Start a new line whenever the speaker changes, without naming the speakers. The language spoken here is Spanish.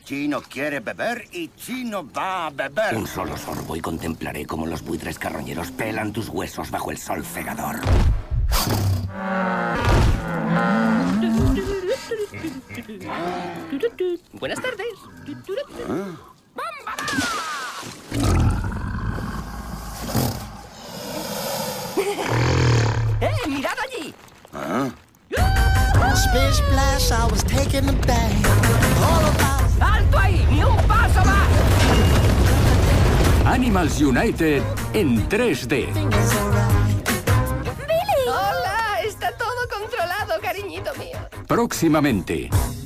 Chino quiere beber y Chino va a beber.
Un solo sorbo y contemplaré cómo los buitres carroñeros pelan tus huesos bajo el sol cegador.
Buenas tardes. ¡Mirad allí!
Splish splash, I was taking a bath. All about
¡Alto ahí! ¡Ni un paso más!
Animals United en 3D.
fingers alright.
¡Hola! Está todo controlado, cariñito mío.
Próximamente.